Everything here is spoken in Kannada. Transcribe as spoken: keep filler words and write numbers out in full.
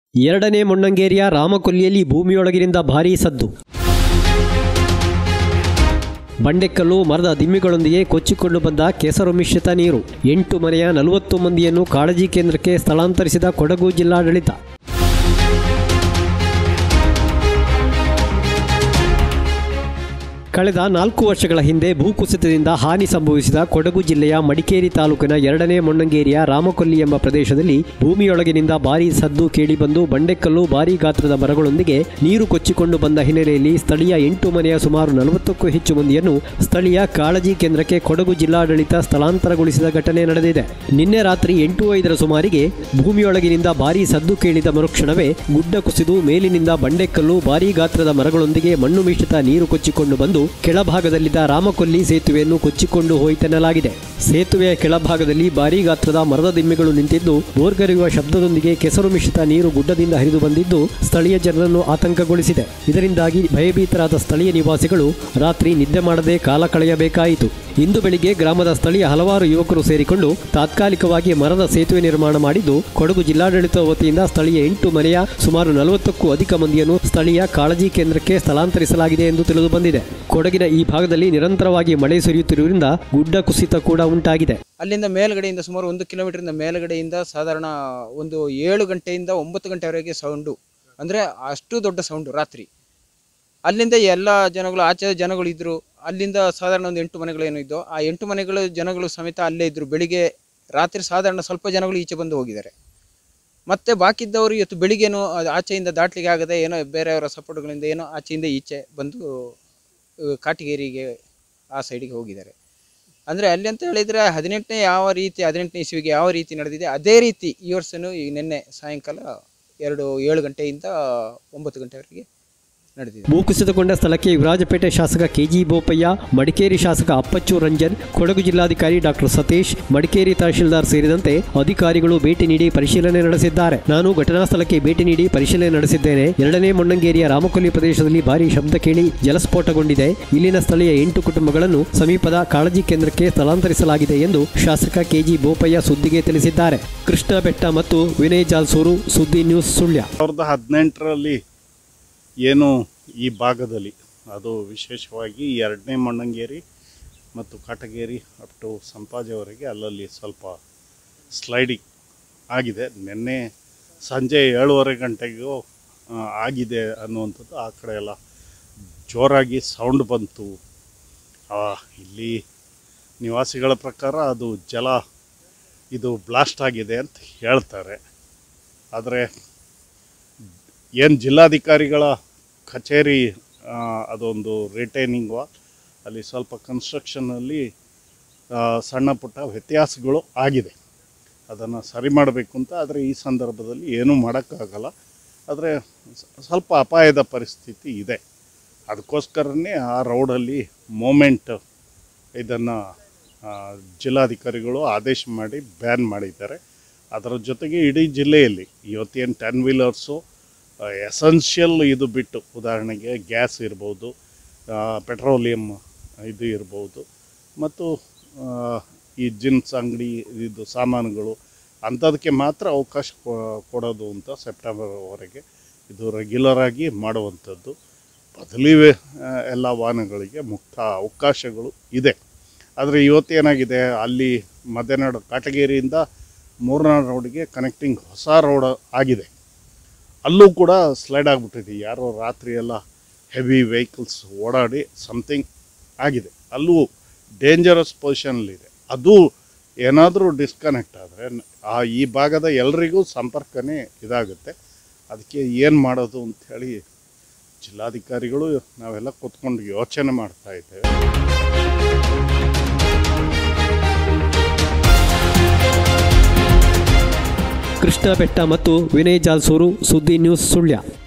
ಎರಡನೇ ಮೊಣ್ಣಂಗೇರಿಯ ರಾಮಕೊಲ್ಲಿಯಲ್ಲಿ ಭೂಮಿಯೊಳಗಿನಿಂದ ಭಾರೀ ಸದ್ದು. ಬಂಡೆಕಲ್ಲು ಮರದ ದಿಮ್ಮಿಗಳೊಂದಿಗೆ ಕೊಚ್ಚಿಕೊಂಡು ಬಂದ ಕೆಸರು ಮಿಶ್ರಿತ ನೀರು. ಎಂಟು ಮನೆಯ ನಲವತ್ತು ಮಂದಿಯನ್ನು ಕಾಳಜಿ ಕೇಂದ್ರಕ್ಕೆ ಸ್ಥಳಾಂತರಿಸಿದ ಕೊಡಗು ಜಿಲ್ಲಾಡಳಿತ. ಕಳೆದ ನಾಲ್ಕು ವರ್ಷಗಳ ಹಿಂದೆ ಭೂಕುಸಿತದಿಂದ ಹಾನಿ ಸಂಭವಿಸಿದ ಕೊಡಗು ಜಿಲ್ಲೆಯ ಮಡಿಕೇರಿ ತಾಲೂಕಿನ ಎರಡನೇ ಮೊಣ್ಣಂಗೇರಿಯ ರಾಮಕೊಲ್ಲಿ ಎಂಬ ಪ್ರದೇಶದಲ್ಲಿ ಭೂಮಿಯೊಳಗಿನಿಂದ ಭಾರೀ ಸದ್ದು ಕೇಳಿಬಂದು ಬಂಡೆಕಲ್ಲು ಭಾರೀ ಗಾತ್ರದ ಮರಗಳೊಂದಿಗೆ ನೀರು ಕೊಚ್ಚಿಕೊಂಡು ಬಂದ ಹಿನ್ನೆಲೆಯಲ್ಲಿ ಸ್ಥಳೀಯ ಎಂಟು ಮನೆಯ ಸುಮಾರು ನಲವತ್ತಕ್ಕೂ ಹೆಚ್ಚು ಮಂದಿಯನ್ನು ಸ್ಥಳೀಯ ಕಾಳಜಿ ಕೇಂದ್ರಕ್ಕೆ ಕೊಡಗು ಜಿಲ್ಲಾಡಳಿತ ಸ್ಥಳಾಂತರಗೊಳಿಸಿದ ಘಟನೆ ನಡೆದಿದೆ. ನಿನ್ನೆ ರಾತ್ರಿ ಎಂಟು ಐದರ ಸುಮಾರಿಗೆ ಭೂಮಿಯೊಳಗಿನಿಂದ ಭಾರೀ ಸದ್ದು ಕೇಳಿದ ಮರುಕ್ಷಣವೇ ಗುಡ್ಡ ಕುಸಿದು ಮೇಲಿನಿಂದ ಬಂಡೆಕಲ್ಲು ಭಾರೀ ಗಾತ್ರದ ಮರಗಳೊಂದಿಗೆ ಮಣ್ಣು ಮಿಶ್ರಿತ ನೀರು ಕೊಚ್ಚಿಕೊಂಡು ಬಂದು ಕೆಳಭಾಗದಲ್ಲಿದ್ದ ರಾಮಕೊಲ್ಲಿ ಸೇತುವೆಯನ್ನು ಕೊಚ್ಚಿಕೊಂಡು ಹೋಯಿತೆನ್ನಲಾಗಿದೆ. ಸೇತುವೆಯ ಕೆಳಭಾಗದಲ್ಲಿ ಭಾರೀ ಗಾತ್ರದ ಮರದ ದಿಮ್ಮೆಗಳು ನಿಂತಿದ್ದು ಬೋರ್ಗರೆಯುವ ಶಬ್ದದೊಂದಿಗೆ ಕೆಸರು ಮಿಶ್ರಿತ ನೀರು ಗುಡ್ಡದಿಂದ ಹರಿದು ಬಂದಿದ್ದು ಸ್ಥಳೀಯ ಜನರನ್ನು ಆತಂಕಗೊಳಿಸಿದೆ. ಇದರಿಂದಾಗಿ ಭಯಭೀತರಾದ ಸ್ಥಳೀಯ ನಿವಾಸಿಗಳು ರಾತ್ರಿ ನಿದ್ದೆ ಮಾಡದೆ ಕಾಲ ಕಳೆಯಬೇಕಾಯಿತು. ಇಂದು ಬೆಳಿಗ್ಗೆ ಗ್ರಾಮದ ಸ್ಥಳೀಯ ಹಲವಾರು ಯುವಕರು ಸೇರಿಕೊಂಡು ತಾತ್ಕಾಲಿಕವಾಗಿ ಮರದ ಸೇತುವೆ ನಿರ್ಮಾಣ ಮಾಡಿದ್ದು ಕೊಡಗು ಜಿಲ್ಲಾಡಳಿತ ವತಿಯಿಂದ ಸ್ಥಳೀಯ ಎಂಟು ಮನೆಯ ಸುಮಾರು ನಲವತ್ತಕ್ಕೂ ಅಧಿಕ ಮಂದಿಯನ್ನು ಸ್ಥಳೀಯ ಕಾಳಜಿ ಕೇಂದ್ರಕ್ಕೆ ಸ್ಥಳಾಂತರಿಸಲಾಗಿದೆ ಎಂದು ತಿಳಿದು ಬಂದಿದೆ. ಕೊಡಗಿನ ಈ ಭಾಗದಲ್ಲಿ ನಿರಂತರವಾಗಿ ಮಳೆ ಸುರಿಯುತ್ತಿರುವುದರಿಂದ ಗುಡ್ಡ ಕುಸಿತ ಕೂಡ ಉಂಟಾಗಿದೆ. ಅಲ್ಲಿಂದ ಮೇಲ್ಗಡೆಯಿಂದ ಸುಮಾರು ಒಂದು ಕಿಲೋಮೀಟರ್ ಮೇಲ್ಗಡೆಯಿಂದ ಸಾಧಾರಣ ಒಂದು ಏಳು ಗಂಟೆಯಿಂದ ಒಂಬತ್ತು ಗಂಟೆವರೆಗೆ ಸೌಂಡು, ಅಂದರೆ ಅಷ್ಟು ದೊಡ್ಡ ಸೌಂಡು ರಾತ್ರಿ. ಅಲ್ಲಿಂದ ಎಲ್ಲ ಜನಗಳು ಆಚೆ ಜನಗಳು ಇದ್ದರು. ಅಲ್ಲಿಂದ ಸಾಧಾರಣ ಒಂದು ಎಂಟು ಮನೆಗಳೇನು ಇದ್ದೋ ಆ ಎಂಟು ಮನೆಗಳು ಜನಗಳು ಸಮೇತ ಅಲ್ಲೇ ಇದ್ದರು. ಬೆಳಿಗ್ಗೆ ರಾತ್ರಿ ಸಾಧಾರಣ ಸ್ವಲ್ಪ ಜನಗಳು ಈಚೆ ಬಂದು ಹೋಗಿದ್ದಾರೆ. ಮತ್ತು ಬಾಕಿ ಇದ್ದವರು ಇವತ್ತು ಬೆಳಿಗ್ಗೆನೂ ಆಚೆಯಿಂದ ದಾಟ್ಲಿಕ್ಕೆ ಆಗದೆ ಏನೋ ಬೇರೆಯವರ ಸಪೋರ್ಟ್ಗಳಿಂದ ಏನೋ ಆಚೆಯಿಂದ ಈಚೆ ಬಂದು ಕಾಟಿಗೇರಿಗೆ ಆ ಸೈಡಿಗೆ ಹೋಗಿದ್ದಾರೆ. ಅಂದರೆ ಅಲ್ಲಿ ಅಂತ ಹೇಳಿದರೆ ಹದಿನೆಂಟನೇ ಯಾವ ರೀತಿ ಹದಿನೆಂಟನೇ ಇಸ್ವಿಗೆ ಯಾವ ರೀತಿ ನಡೆದಿದೆ ಅದೇ ರೀತಿ ಈ ವರ್ಷವೂ ಈ ನಿನ್ನೆ ಸಾಯಂಕಾಲ ಎರಡು ಏಳು ಗಂಟೆಯಿಂದ ಒಂಬತ್ತು ಗಂಟೆವರೆಗೆ ನಡೆದಿದೆ. ಭೂಕುಸಿತಗೊಂಡ ಸ್ಥಳಕ್ಕೆ ವಿರಾಜಪೇಟೆ ಶಾಸಕ ಕೆಜಿ ಬೋಪಯ್ಯ, ಮಡಿಕೇರಿ ಶಾಸಕ ಅಪ್ಪಚ್ಚು ರಂಜನ್, ಕೊಡಗು ಜಿಲ್ಲಾಧಿಕಾರಿ ಡಾಕ್ಟರ್ ಸತೀಶ್, ಮಡಿಕೇರಿ ತಹಶೀಲ್ದಾರ್ ಸೇರಿದಂತೆ ಅಧಿಕಾರಿಗಳು ಭೇಟಿ ನೀಡಿ ಪರಿಶೀಲನೆ ನಡೆಸಿದ್ದಾರೆ. ನಾನು ಘಟನಾ ಸ್ಥಳಕ್ಕೆ ಭೇಟಿ ನೀಡಿ ಪರಿಶೀಲನೆ ನಡೆಸಿದ್ದೇನೆ. ಎರಡನೇ ಮೊಣ್ಣಂಗೇರಿಯ ರಾಮಕೊಲ್ಲಿ ಪ್ರದೇಶದಲ್ಲಿ ಭಾರೀ ಶಬ್ದ ಕೇಳಿ ಜಲಸ್ಫೋಟಗೊಂಡಿದೆ. ಇಲ್ಲಿನ ಸ್ಥಳೀಯ ಎಂಟು ಕುಟುಂಬಗಳನ್ನು ಸಮೀಪದ ಕಾಳಜಿ ಕೇಂದ್ರಕ್ಕೆ ಸ್ಥಳಾಂತರಿಸಲಾಗಿದೆ ಎಂದು ಶಾಸಕ ಕೆಜಿ ಬೋಪಯ್ಯ ಸುದ್ದಿಗೆ ತಿಳಿಸಿದ್ದಾರೆ. ಕೃಷ್ಣ ಬೆಟ್ಟ ಮತ್ತು ವಿನಯ್ ಜಾಲ್ಸೂರು, ಸುದ್ದಿ ನ್ಯೂಸ್, ಸುಳ್ಯ. ಸಾವಿರದ ಹದಿನೆಂಟರಲ್ಲಿ ಏನು ಈ ಭಾಗದಲ್ಲಿ ಅದು ವಿಶೇಷವಾಗಿ ಎರಡನೇ ಮೊಣ್ಣಂಗೇರಿ ಮತ್ತು ಕಾಟಗೇರಿ ಅಪ್ ಟು ಸಂಪಾಜೆವರೆಗೆ ಅಲ್ಲಲ್ಲಿ ಸ್ವಲ್ಪ ಸ್ಲೈಡಿಂಗ್ ಆಗಿದೆ. ನಿನ್ನೆ ಸಂಜೆ ಏಳುವರೆ ಗಂಟೆಗೂ ಆಗಿದೆ ಅನ್ನುವಂಥದ್ದು. ಆ ಕಡೆ ಎಲ್ಲ ಜೋರಾಗಿ ಸೌಂಡ್ ಬಂತು. ಇಲ್ಲಿ ನಿವಾಸಿಗಳ ಪ್ರಕಾರ ಅದು ಜಲ ಇದು ಬ್ಲಾಸ್ಟ್ ಆಗಿದೆ ಅಂತ ಹೇಳ್ತಾರೆ. ಆದರೆ ಏನು ಜಿಲ್ಲಾಧಿಕಾರಿಗಳ ಕಚೇರಿ ಅದೊಂದು ರಿಟೈನಿಂಗ್ ವಾಲ್ ಅಲ್ಲಿ ಸ್ವಲ್ಪ ಕನ್ಸ್ಟ್ರಕ್ಷನಲ್ಲಿ ಸಣ್ಣ ಪುಟ್ಟ ವ್ಯತ್ಯಾಸಗಳು ಆಗಿದೆ. ಅದನ್ನು ಸರಿ ಮಾಡಬೇಕು ಅಂತ. ಆದರೆ ಈ ಸಂದರ್ಭದಲ್ಲಿ ಏನೂ ಮಾಡೋಕ್ಕಾಗಲ್ಲ. ಆದರೆ ಸ್ವಲ್ಪ ಅಪಾಯದ ಪರಿಸ್ಥಿತಿ ಇದೆ. ಅದಕ್ಕೋಸ್ಕರನೇ ಆ ರೋಡಲ್ಲಿ ಮೂಮೆಂಟ್ ಇದನ್ನು ಜಿಲ್ಲಾಧಿಕಾರಿಗಳು ಆದೇಶ ಮಾಡಿ ಬ್ಯಾನ್ ಮಾಡಿದ್ದಾರೆ. ಅದರ ಜೊತೆಗೆ ಇಡೀ ಜಿಲ್ಲೆಯಲ್ಲಿ ಇವತ್ತೇನು ಟೆನ್ ವೀಲರ್ಸು ಎಸೆನ್ಷಿಯಲ್ ಇದು ಬಿಟ್ಟು, ಉದಾಹರಣೆಗೆ ಗ್ಯಾಸ್ ಇರ್ಬೋದು, ಪೆಟ್ರೋಲಿಯಂ ಇದು ಇರ್ಬೋದು, ಮತ್ತು ಈ ಜಿನ್ಸ್ ಅಂಗಡಿ ಇದು ಸಾಮಾನುಗಳು ಅಂಥದಕ್ಕೆ ಮಾತ್ರ ಅವಕಾಶ ಕೊಡೋದು ಅಂತ ಸೆಪ್ಟೆಂಬರ್ವರೆಗೆ ಇದು ರೆಗ್ಯುಲರ್ ಆಗಿ ಮಾಡುವಂಥದ್ದು. ಬದಲಿ ಎಲ್ಲ ವಾಹನಗಳಿಗೆ ಮುಕ್ತ ಅವಕಾಶಗಳು ಇದೆ. ಆದರೆ ಇವತ್ತೇನಾಗಿದೆ, ಅಲ್ಲಿ ಮದೆನಾಡು ಕಾಟಗೇರಿಯಿಂದ ಮೂರ್ನಾಡು ರೋಡ್ಗೆ ಕನೆಕ್ಟಿಂಗ್ ಹೊಸ ರೋಡ್ ಆಗಿದೆ. ಅಲ್ಲೂ ಕೂಡ ಸ್ಲೈಡ್ ಆಗಿಬಿಟ್ಟಿದೆ. ಯಾರೋ ರಾತ್ರಿ ಎಲ್ಲ ಹೆವಿ ವೆಹಿಕಲ್ಸ್ ಓಡಾಡಿ ಸಮಥಿಂಗ್ ಆಗಿದೆ. ಅಲ್ಲೂ ಡೇಂಜರಸ್ ಪೊಸಿಷನಲ್ಲಿದೆ. ಅದು ಏನಾದರೂ ಡಿಸ್ಕನೆಕ್ಟ್ ಆದರೆ ಆ ಈ ಭಾಗದ ಎಲ್ರಿಗೂ ಸಂಪರ್ಕನೇ ಇದಾಗುತ್ತೆ. ಅದಕ್ಕೆ ಏನು ಮಾಡೋದು ಅಂಥೇಳಿ ಜಿಲ್ಲಾಧಿಕಾರಿಗಳು ನಾವೆಲ್ಲ ಕೂತ್ಕೊಂಡು ಯೋಚನೆ ಮಾಡ್ತಾ ಇದ್ದೇವೆ. ಕೃಷ್ಣ ಬೆಟ್ಟ ಮತ್ತು ವಿನಯ್ ಜಾಲ್ಸೂರು, ಸುದ್ದಿ ನ್ಯೂಸ್, ಸುಳ್ಯ.